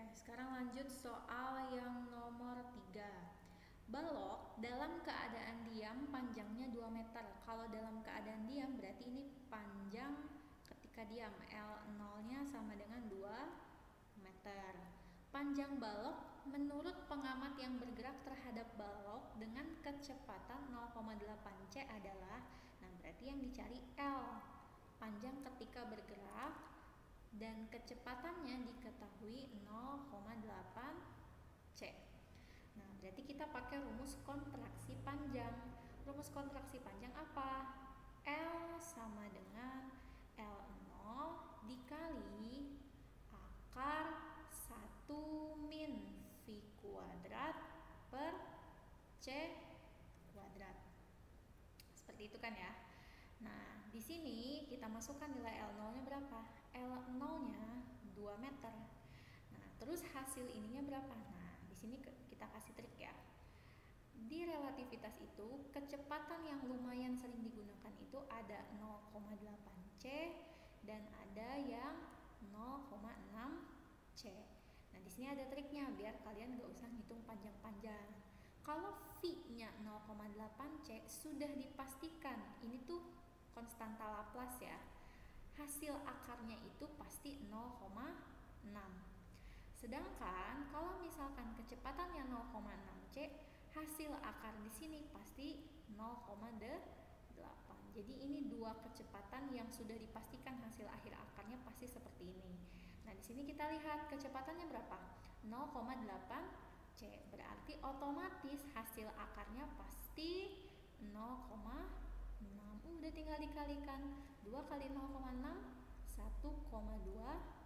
Sekarang lanjut soal yang nomor 3. Balok dalam keadaan diam panjangnya 2 meter. Kalau dalam keadaan diam berarti ini panjang ketika diam. L0-nya sama dengan 2 meter. Panjang balok menurut pengamat yang bergerak terhadap balok dengan kecepatan 0,8 c adalah, nah berarti yang dicari L, panjang ketika bergerak, dan kecepatannya diketahui 0,8 c. Nah, berarti kita pakai rumus kontraksi panjang. Rumus kontraksi panjang apa? L sama dengan L0 dikali akar 1 min V kuadrat per C kuadrat. Seperti itu kan ya. Nah, di sini kita masukkan nilai L0-nya berapa? L0-nya 2 meter. Nah, terus hasil ininya berapa? Nah, di sini kita kasih trik ya. Di relativitas itu, kecepatan yang lumayan sering digunakan itu ada 0,8 c dan ada yang 0,6 c. Nah, di sini ada triknya biar kalian gak usah ngitung panjang-panjang. Kalau V-nya 0,8 c sudah dipastikan ini tuh konstanta Laplace ya. Hasil akarnya itu pasti 0,6. Sedangkan kalau misalkan kecepatannya 0,6 c, hasil akar di sini pasti 0,8. Jadi ini dua kecepatan yang sudah dipastikan hasil akhir akarnya pasti seperti ini. Nah, di sini kita lihat kecepatannya berapa? 0,8 c. Berarti otomatis hasil akarnya pasti 0,6. Udah tinggal dikalikan. 2 kali 0,6 1,2